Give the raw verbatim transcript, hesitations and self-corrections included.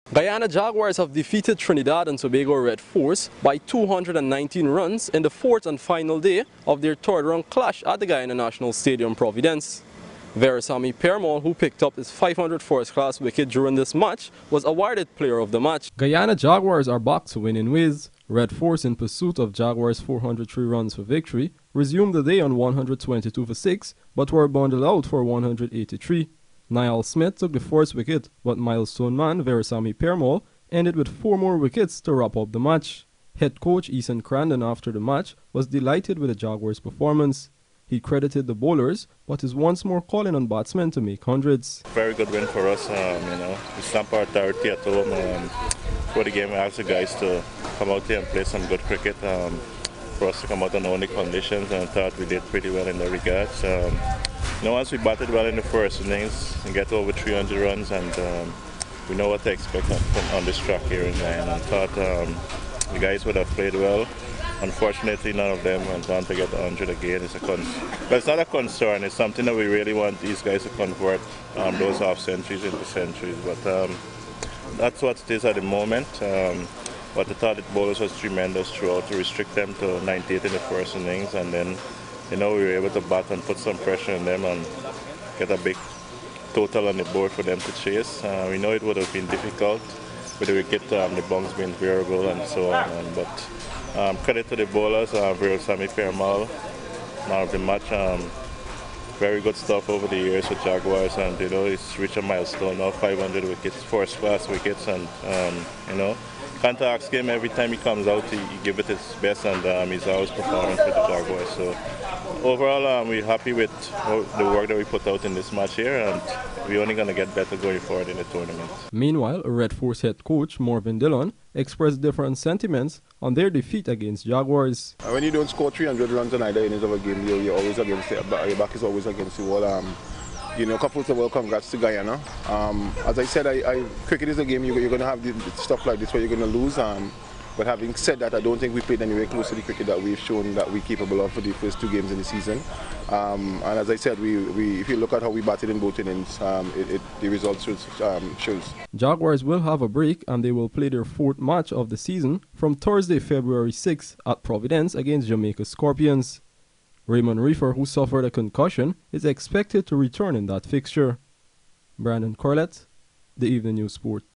Guyana Jaguars have defeated Trinidad and Tobago Red Force by two hundred nineteen runs in the fourth and final day of their third round clash at the Guyana National Stadium, Providence. Veerasamy Perumal, who picked up his five hundred first class wicket during this match, was awarded player of the match. Guyana Jaguars are back to winning ways. Red Force, in pursuit of Jaguars' four hundred three runs for victory, resumed the day on one hundred twenty-two for six, but were bundled out for one hundred eighty-three. Niall Smith took the first wicket, but milestone man Veerasamy Perumal ended with four more wickets to wrap up the match. Head coach Eason Crandon, after the match, was delighted with the Jaguars' performance. He credited the bowlers, but is once more calling on batsmen to make hundreds. Very good win for us. Um, you know, we stamp our authority at home. Um, for the game, we asked the guys to come out here and play some good cricket. Um, for us to come out on only conditions, and I thought we did pretty well in that regards. Um, you know, once we batted well in the first innings and get over three hundred runs, and um, we know what to expect on, on this track here in Guyana. I thought um, the guys would have played well. Unfortunately, none of them went on to get one hundred again. It's a con but it's not a concern. It's something that we really want these guys to convert um, those half centuries into centuries. But um, that's what it is at the moment. Um, but I thought the bowlers was tremendous throughout to restrict them to ninety-eight in the first innings, and then you know we were able to bat and put some pressure on them and get a big total on the board for them to chase. Uh, we know it would have been difficult with the wicket, um, the bunks being variable and so on. And, but Um, credit to the bowlers, uh, Veerasamy Perumal, man of the match. Um, very good stuff over the years with Jaguars, and you know he's reached a milestone now, five hundred wickets, first class wickets, and um, you know can't ask him every time he comes out, he, he give it his best, and um, he's always performing for the Jaguars. So overall, um, we're happy with the work that we put out in this match here, and we're only going to get better going forward in the tournament. Meanwhile, Red Force head coach Morvin Dillon expressed different sentiments on their defeat against Jaguars. When you don't score three hundred runs in either innings of a game, you're, you're always against it. Your back is always against the wall. Um, you know, couple of well, congrats to Guyana. Um, as I said, I, I, cricket is a game you, you're going to have the, stuff like this where you're going to lose. Um, But having said that, I don't think we played anywhere close to the cricket that we've shown that we're capable of for the first two games in the season. Um, and as I said, we, we, if you look at how we batted in both innings, um, it, it, the results shows, um, shows. Jaguars will have a break, and they will play their fourth match of the season from Thursday, February sixth at Providence against Jamaica Scorpions. Raymond Reefer, who suffered a concussion, is expected to return in that fixture. Brandon Corlett, The Evening News Sport.